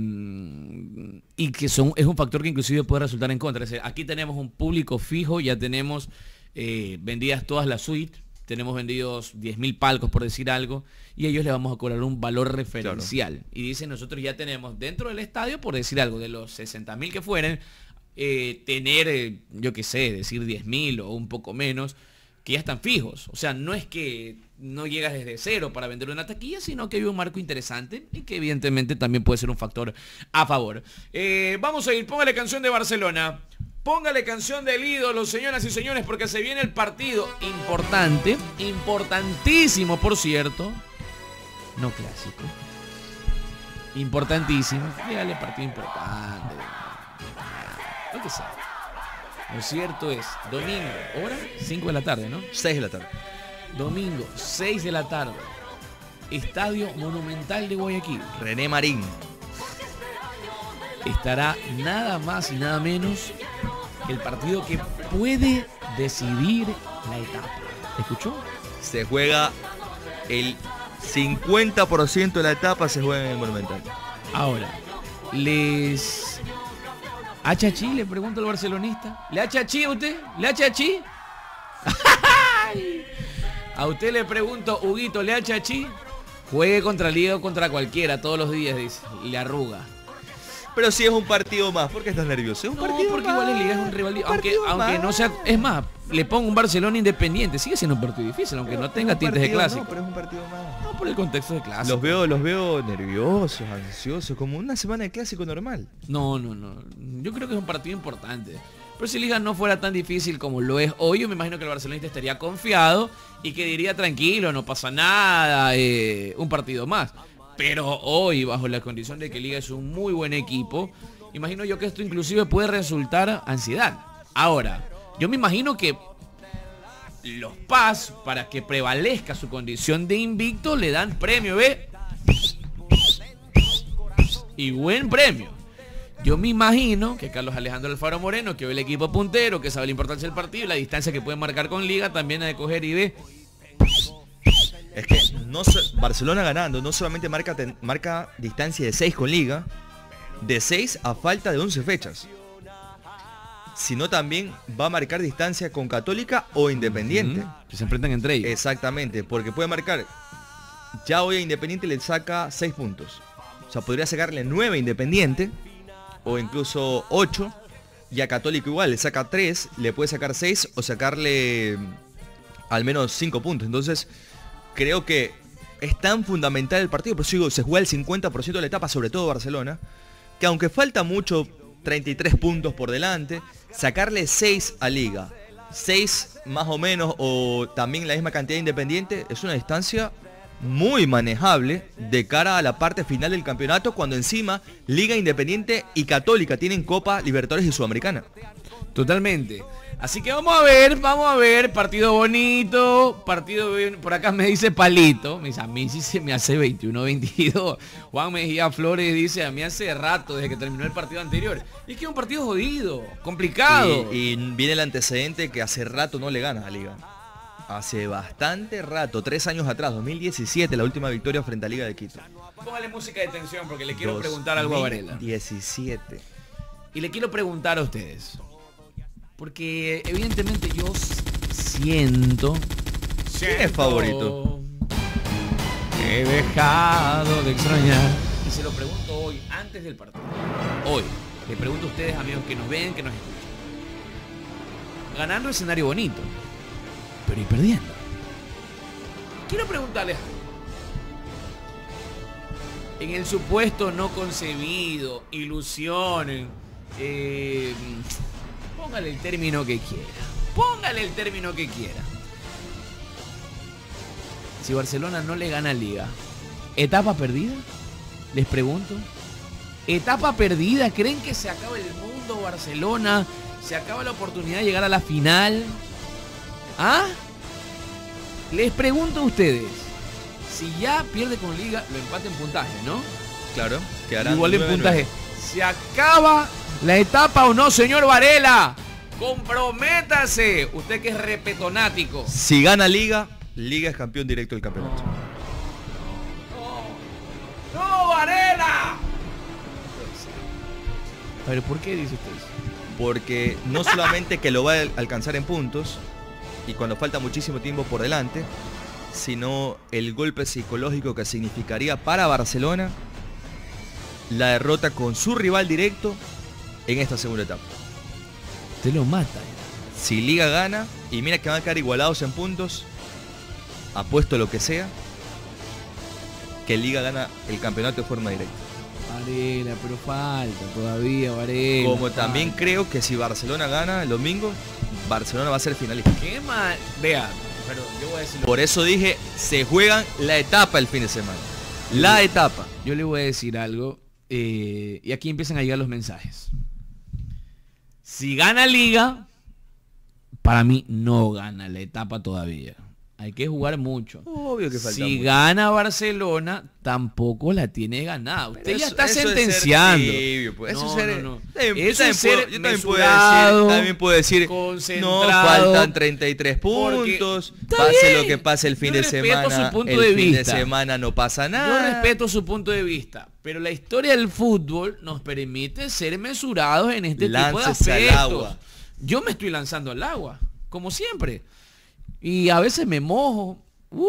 y que son es un factor que inclusive puede resultar en contra. Es decir, aquí tenemos un público fijo, ya tenemos eh, vendidas todas las suites, tenemos vendidos diez mil palcos, por decir algo, y a ellos les vamos a cobrar un valor referencial. Claro. Y dicen, nosotros ya tenemos dentro del estadio, por decir algo, de los sesenta mil que fueren, eh, tener, eh, yo qué sé, decir diez mil o un poco menos, que ya están fijos. O sea, no es que no llegas desde cero para vender una taquilla, sino que hay un marco interesante y que evidentemente también puede ser un factor a favor. Eh, vamos a ir, póngale canción de Barcelona. Póngale canción del ídolo, señoras y señores, porque se viene el partido importante, importantísimo, por cierto. No clásico. Importantísimo. Dígale partido importante. Lo que sea. Lo cierto es, domingo, hora cinco de la tarde, ¿no? seis de la tarde. Domingo, seis de la tarde. Estadio Monumental de Guayaquil. René Marín. Estará nada más y nada menos que el partido que puede decidir la etapa. ¿Escuchó? Se juega el cincuenta por ciento de la etapa, se juega en el Monumental. Ahora, les... ¿A Chachi? Le pregunto al barcelonista. ¿Le ha Chachi a usted? ¿Le ha Chachi? A usted le pregunto, Huguito, ¿le ha Chachi? Juegue contra Liga o contra cualquiera todos los días, dice. Le arruga. Pero si es un partido más, ¿por qué estás nervioso? Es un no, partido porque más. igual es Liga, es un rival. Un aunque aunque no sea... Es más, le pongo un Barcelona Independiente. Sigue siendo un partido difícil, aunque pero no tenga tintes partido, de clásico. No, pero es un partido más. No, por el contexto de clásico. Los veo, los veo nerviosos, ansiosos, como una semana de clásico normal. No, no, no. Yo creo que es un partido importante. Pero si Liga no fuera tan difícil como lo es hoy, yo me imagino que el barcelonista estaría confiado y que diría tranquilo, no pasa nada, eh, un partido más. Pero hoy, bajo la condición de que Liga es un muy buen equipo, imagino yo que esto inclusive puede resultar ansiedad. Ahora, yo me imagino que los P A S, para que prevalezca su condición de invicto, le dan premio, ¿ve? Y buen premio. Yo me imagino que Carlos Alejandro Alfaro Moreno, que ve el equipo puntero, que sabe la importancia del partido y la distancia que puede marcar con Liga, también ha de coger y ve. Es que no so, Barcelona ganando no solamente marca, ten, marca distancia de seis con Liga, de seis a falta de once fechas, sino también va a marcar distancia con Católica o Independiente. Uh-huh. Que se enfrentan entre ellos. Exactamente, porque puede marcar, ya hoy a Independiente le saca seis puntos. O sea, podría sacarle nueve a Independiente, o incluso ocho, y a Católica igual, le saca tres, le puede sacar seis o sacarle al menos cinco puntos. Entonces, creo que es tan fundamental el partido, por eso digo, se juega el cincuenta por ciento de la etapa, sobre todo Barcelona, que aunque falta mucho, treinta y tres puntos por delante, sacarle seis a Liga, seis más o menos, o también la misma cantidad de Independiente, es una distancia muy manejable de cara a la parte final del campeonato, cuando encima Liga, Independiente y Católica tienen Copa Libertadores y Sudamericana. Totalmente. Así que vamos a ver, vamos a ver, partido bonito, partido bien. Por acá me dice Palito, me dice, a mí sí se me hace veintiuno veintidós. Juan Mejía Flores dice, a mí hace rato, desde que terminó el partido anterior. Y es que es un partido jodido, complicado. Y, y viene el antecedente que hace rato no le gana a Liga. Hace bastante rato, tres años atrás, dos mil diecisiete, la última victoria frente a Liga de Quito. Póngale música de tensión porque le quiero preguntar algo a Varela. diecisiete. Y le quiero preguntar a ustedes. Porque evidentemente yo siento... ¿Quién es favorito? He dejado de extrañar. Y se lo pregunto hoy, antes del partido. Hoy. Le pregunto a ustedes, amigos, que nos ven, que nos escuchan. Ganando escenario bonito. Pero y perdiendo. Quiero preguntarles algo. En el supuesto no concebido, ilusionen, eh, póngale el término que quiera. Póngale el término que quiera. Si Barcelona no le gana a Liga, ¿etapa perdida? Les pregunto. ¿Etapa perdida? ¿Creen que se acaba el mundo Barcelona? ¿Se acaba la oportunidad de llegar a la final? ¿Ah? Les pregunto a ustedes. Si ya pierde con Liga, lo empate en puntaje, ¿no? Claro, quedarán igual en puntaje. ¿Se acaba la etapa o no, señor Varela? Comprométase. Usted que es repetonático. Si gana Liga, Liga es campeón directo del campeonato. ¡No, no, Varela! A ver, ¿por qué dice usted eso? Porque no solamente que lo va a alcanzar en puntos, y cuando falta muchísimo tiempo por delante, sino el golpe psicológico que significaría para Barcelona la derrota con su rival directo en esta segunda etapa. Te lo mata. Si Liga gana, y mira que van a quedar igualados en puntos, apuesto lo que sea, que Liga gana el campeonato de forma directa. Varela, pero falta todavía Varela. Como falta. también creo que si Barcelona gana el domingo, Barcelona va a ser finalista. Qué mal. Vea, pero yo voy a decir. Por eso dije, se juegan la etapa el fin de semana. La etapa. Yo le voy a decir algo, eh, y aquí empiezan a llegar los mensajes. Si gana Liga, para mí no gana la etapa todavía. Hay que jugar mucho. Obvio que falta Si mucho. gana Barcelona, tampoco la tiene ganada. Usted Pero ya eso- está eso es ser sentenciando. tibio, pues. Eso No, es ser- no, no. También- Eso también es ser puedo- yo también puedo mesurado, decir, también puedo decir, no, concentrado, faltan treinta y tres porque- puntos, Está pase bien. lo que pase el fin Yo de respeto semana, su punto el de fin de vista. semana no pasa Yo nada. respeto su punto de vista, pero la historia del fútbol nos permite ser mesurados en este Láncese tipo de al aspectos. agua. Yo me estoy lanzando al agua, como siempre. Y a veces me mojo. Uh.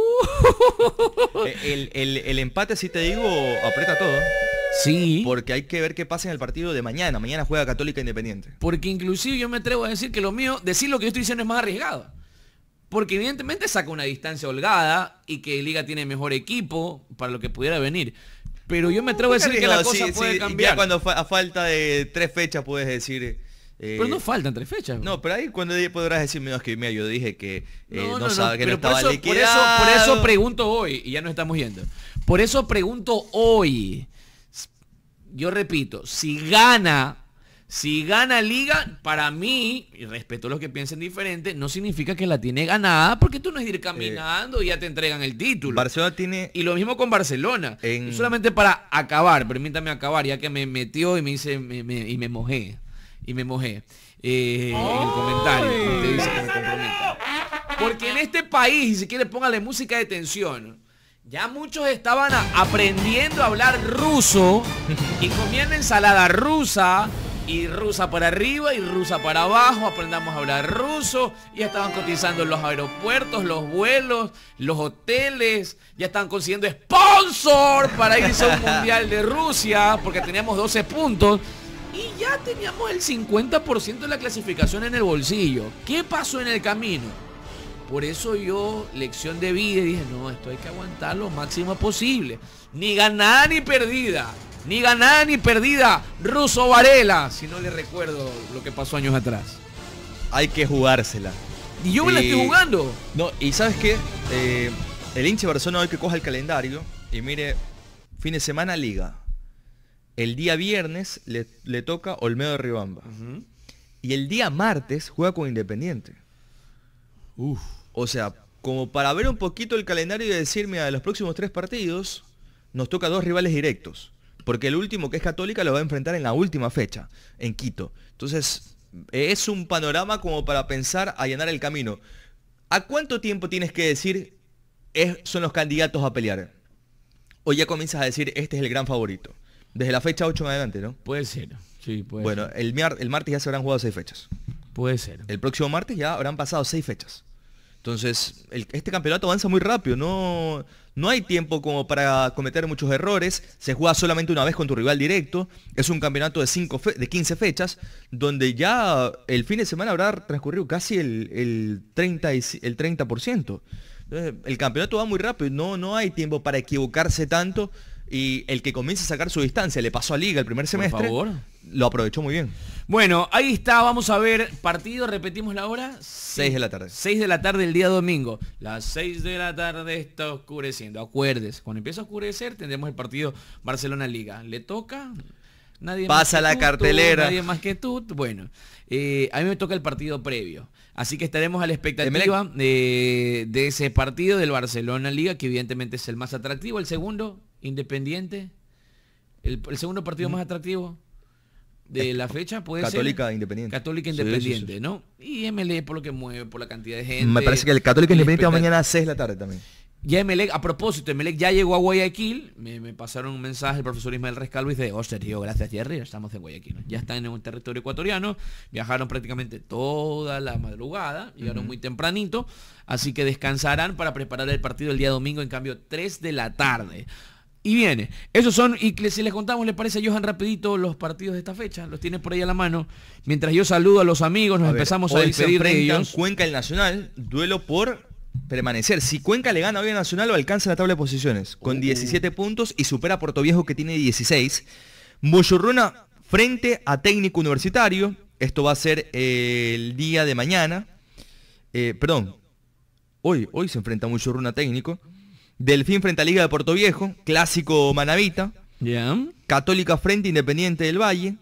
El, el- el empate, si te digo, aprieta todo. Sí. Porque hay que ver qué pasa en el partido de mañana. Mañana juega Católica Independiente. Porque inclusive yo me atrevo a decir que lo mío, decir lo que yo estoy diciendo es más arriesgado. Porque evidentemente saca una distancia holgada y que Liga tiene mejor equipo para lo que pudiera venir. Pero yo me atrevo a decir que la Arriesgado, cosa sí, puede sí, cambiar. Ya cuando fa- a falta de tres fechas puedes decir... eh, Pero no faltan tres fechas. No, pero ahí cuando podrás decirme, no, es que mira, yo dije que eh, no, No, no, sabe, que no pero por estaba eso, por liquidado. eso, por eso pregunto hoy, y ya nos estamos yendo. Por eso pregunto hoy. Yo repito, si gana, si gana Liga, para mí, y respeto a los que piensen diferente, no significa que la tiene ganada, porque tú no es ir caminando y ya te entregan el título. Barcelona tiene... Y lo mismo con Barcelona. En- Y solamente para acabar, permítame acabar, ya que me metió y me dice, me- me- y me mojé. Y me mojé. eh, en el comentario. Usted dice que me comprometa. Porque en este país, y si quiere póngale música de tensión, ya muchos estaban a- aprendiendo a hablar ruso y comiendo ensalada rusa. Y rusa para arriba y rusa para abajo, aprendamos a hablar ruso, ya estaban cotizando los aeropuertos, los vuelos, los hoteles, ya estaban consiguiendo sponsor para irse a un mundial de Rusia, porque teníamos doce puntos, y ya teníamos el cincuenta por ciento de la clasificación en el bolsillo. ¿Qué pasó en el camino? Por eso yo, lección de vida, y dije, no, esto hay que aguantar lo máximo posible. Ni ganada ni perdida. Ni ganada ni perdida, Russo Varela, si no le recuerdo lo que pasó años atrás. Hay que jugársela. Y yo me la Y- estoy jugando. No, y ¿sabes qué? Eh, el hincha de Barcelona hoy que coja el calendario y mire, fin de semana Liga. El día viernes le, le toca Olmedo de Riobamba. Y el día martes juega con Independiente. Uf. O sea, como para ver un poquito el calendario y decir, mira, de los próximos tres partidos nos toca dos rivales directos. Porque el último, que es Católica, lo va a enfrentar en la última fecha, en Quito. Entonces, es un panorama como para pensar allanar el camino. ¿A cuánto tiempo tienes que decir es, son los candidatos a pelear? O ya comienzas a decir, este es el gran favorito. Desde la fecha ocho en adelante, ¿no? Puede ser, sí, puede Bueno, ser. el, miar- el martes ya se habrán jugado seis fechas. Puede ser. El próximo martes ya habrán pasado seis fechas. Entonces, el- este campeonato avanza muy rápido, no, no hay tiempo como para cometer muchos errores, se juega solamente una vez con tu rival directo, es un campeonato de, cinco fe- de quince fechas, donde ya el fin de semana habrá transcurrido casi el, el, treinta, y- el treinta por ciento. Entonces, el campeonato va muy rápido, no, no hay tiempo para equivocarse tanto, y el que comience a sacar su distancia, le pasó a Liga el primer semestre, favor. lo aprovechó muy bien. Bueno, ahí está, vamos a ver partido, repetimos la hora. seis de la tarde. seis de la tarde el día domingo. Las seis de la tarde está oscureciendo. Acuérdese, cuando empieza a oscurecer tendremos el partido Barcelona-Liga. ¿Le toca? Nadie Pasa más que la tú, cartelera. tú, nadie más que tú. Bueno, eh, a mí me toca el partido previo. Así que estaremos a la expectativa de, de ese partido del Barcelona-Liga, que evidentemente es el más atractivo. El segundo, Independiente. El, el segundo partido más atractivo de la fecha puede Católica ser Independiente. Católica Sí, sí, Independiente, sí. ¿no? Y M L E por lo que mueve, por la cantidad de gente. Me parece que el Católica el Independiente va espectáculo. mañana a seis de la tarde también. Ya Emelec, a propósito, Emelec ya llegó a Guayaquil. Me, me pasaron un mensaje el profesor Ismael Rescalvo y dice, hostia, tío, gracias Jerry, estamos en Guayaquil. Ya están en un territorio ecuatoriano, viajaron prácticamente toda la madrugada, llegaron Ujú. muy tempranito, así que descansarán para preparar el partido el día domingo, en cambio, tres de la tarde. Y viene, esos son, y que si les contamos, ¿les parece, Johan, rapidito los partidos de esta fecha? Los tienen por ahí a la mano. Mientras yo saludo a los amigos, nos A ver, empezamos a hoy se despedir de enfrentan ellos. Cuenca y el Nacional, duelo por permanecer. Si Cuenca le gana hoy al Nacional, lo alcanza en la tabla de posiciones con Uh. diecisiete puntos y supera a Puerto Viejo, que tiene dieciséis. Muchurruna frente a Técnico Universitario. Esto va a ser eh, el día de mañana. Eh, perdón. Hoy, hoy se enfrenta Muchurruna Técnico. Delfín frente a Liga de Puerto Viejo. Clásico Manavita. Yeah. Católica frente a Independiente del Valle.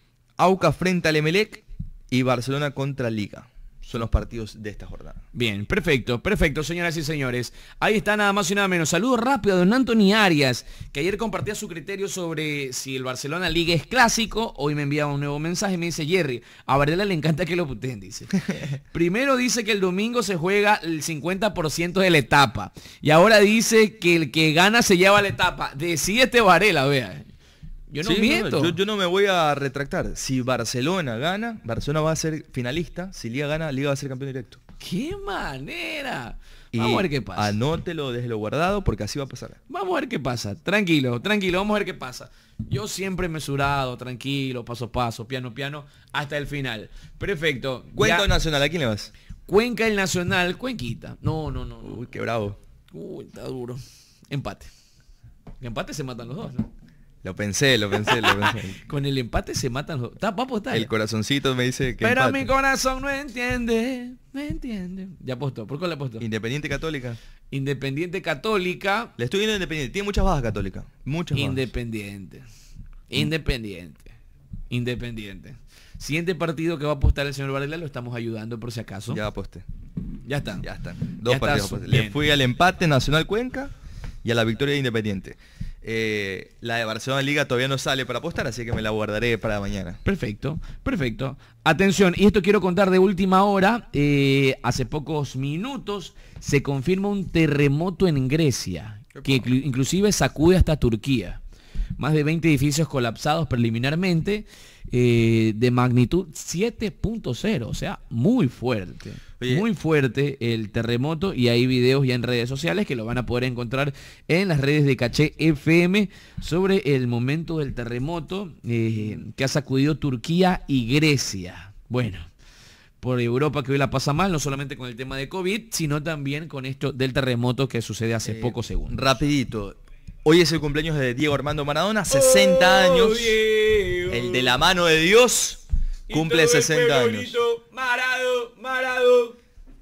Aucas frente al Emelec. Y Barcelona contra Liga. Son los partidos de esta jornada. Bien, perfecto, perfecto, señoras y señores. Ahí está nada más y nada menos. Saludo rápido a don Anthony Arias, que ayer compartía su criterio sobre si el Barcelona Liga es clásico. Hoy me enviaba un nuevo mensaje y me dice, Jerry, a Varela le encanta que lo puteen, dice. Primero dice que el domingo se juega el cincuenta por ciento de la etapa. Y ahora dice que el que gana se lleva la etapa. Decide este Varela, vea. Yo no sí, miento. No, yo, yo no me voy a retractar. Si Barcelona gana, Barcelona va a ser finalista. Si Liga gana, Liga va a ser campeón directo. ¡Qué manera! Y vamos a ver qué pasa. Anótelo, déjelo guardado, porque así va a pasar. Vamos a ver qué pasa. Tranquilo, tranquilo, vamos a ver qué pasa. Yo siempre mesurado, tranquilo, paso a paso, piano, piano, hasta el final. Perfecto. Cuenca ya... Nacional, ¿a quién le vas? Cuenca el Nacional, Cuenquita. No, no, no. Uy, qué bravo. Uy, está duro. Empate. Empate se matan los dos, ¿no? Lo pensé, lo pensé, lo pensé. Con el empate se matan los... ¿Va a apostar? El corazoncito me dice que Pero empate. mi corazón no entiende, no entiende. Ya apostó. ¿Por qué le apostó? Independiente Católica. Independiente Católica. Le estoy viendo Independiente. Tiene muchas bajas Católica. Muchas bajas. Independiente. Independiente. Independiente. Siguiente partido que va a apostar el señor Varela, lo estamos ayudando por si acaso. Ya aposté. Ya está. Ya está. Dos ya partidos aposté. Le fui al empate Nacional Cuenca y a la victoria de Independiente. Eh, la de Barcelona Liga todavía no sale para apostar, así que me la guardaré para mañana. Perfecto, perfecto. Atención, y esto quiero contar de última hora. Eh, hace pocos minutos se confirma un terremoto en Grecia, que inclusive sacude hasta Turquía. Más de veinte edificios colapsados preliminarmente, eh, de magnitud siete punto cero, o sea, muy fuerte. Oye. Muy fuerte el terremoto, y hay videos ya en redes sociales que lo van a poder encontrar en las redes de Caché F M sobre el momento del terremoto eh, que ha sacudido Turquía y Grecia. Bueno, por Europa que hoy la pasa mal, no solamente con el tema de COVID, sino también con esto del terremoto que sucede hace eh, pocos segundos. Rapidito. Hoy es el cumpleaños de Diego Armando Maradona, sesenta oh, años. Diego. El de la mano de Dios cumple sesenta años. Marado, Marado.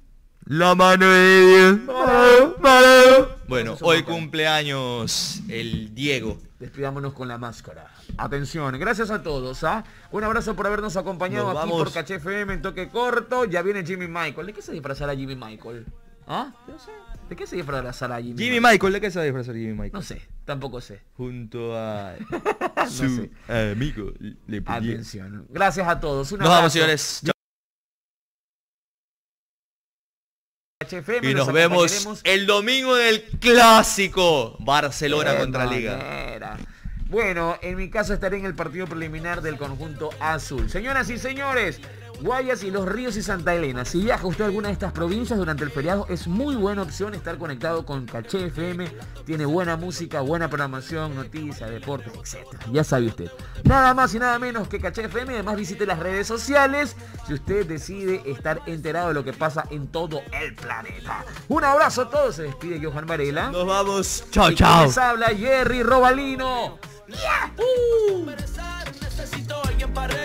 La mano de Dios. Marado, Marado. Bueno, hoy cumpleaños el Diego. Despidámonos con la máscara. Atención, gracias a todos. ¿ah? Un abrazo por habernos acompañado Nos aquí vamos. por Caché F M en Toque Corto. Ya viene Jimmy Michael. ¿De qué se disfrazará Jimmy Michael? ¿Ah? No sé. ¿De qué se disfrazará Jimmy, Jimmy Michael? Michael? ¿De qué se va a disfrazar Jimmy Michael? No sé, tampoco sé. Junto a no su sé. amigo. Le Atención. Gracias a todos. Un Nos vamos, señores. Y nos vemos el domingo del clásico Barcelona Qué contra manera. Liga. Bueno, en mi caso estaré en el partido preliminar del conjunto azul. Señoras y señores, Guayas y Los Ríos y Santa Elena. Si viaja usted a alguna de estas provincias durante el feriado, es muy buena opción estar conectado con Caché F M. Tiene buena música, buena programación, noticias, deportes, etcétera. Ya sabe usted. Nada más y nada menos que Caché F M. Además visite las redes sociales si usted decide estar enterado de lo que pasa en todo el planeta. Un abrazo a todos. Se despide Johan Varela. Nos vamos. Chao, chao. Les habla Jerry Robalino. ¡Yahoo!